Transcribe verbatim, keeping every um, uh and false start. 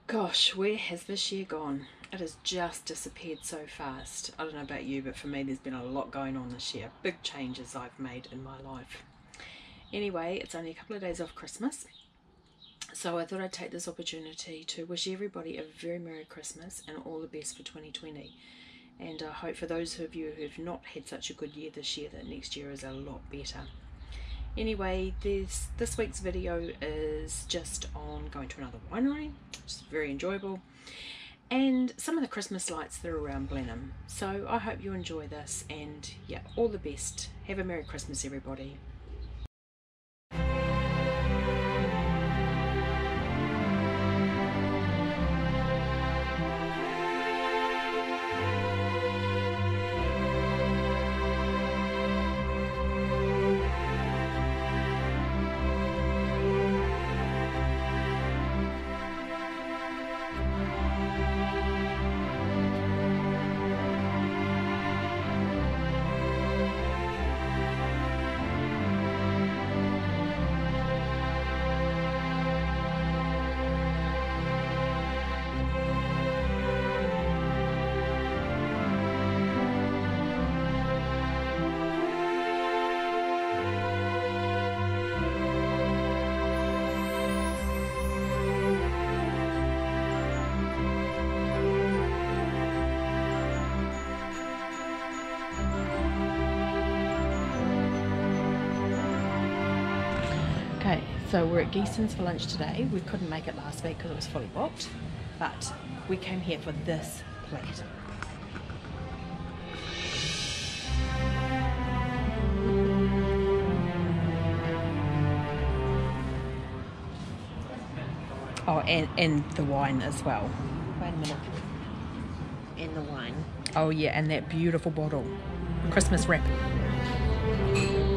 Gosh, where has this year gone? It has just disappeared so fast. I don't know about you, but for me there's been a lot going on this year. Big changes I've made in my life. Anyway, it's only a couple of days off Christmas, so I thought I'd take this opportunity to wish everybody a very Merry Christmas and all the best for twenty twenty. And I hope for those of you who've not had such a good year this year, that next year is a lot better. Anyway, this this week's video is just on going to another winery, which is very enjoyable, and some of the Christmas lights that are around Blenheim. So I hope you enjoy this, and yeah, all the best. Have a Merry Christmas, everybody. Okay, so we're at Geeson's for lunch today. We couldn't make it last week because it was fully booked, but we came here for this plate. Oh, and, and the wine as well. Wait a minute. And the wine. Oh yeah, and that beautiful bottle. Christmas wrap.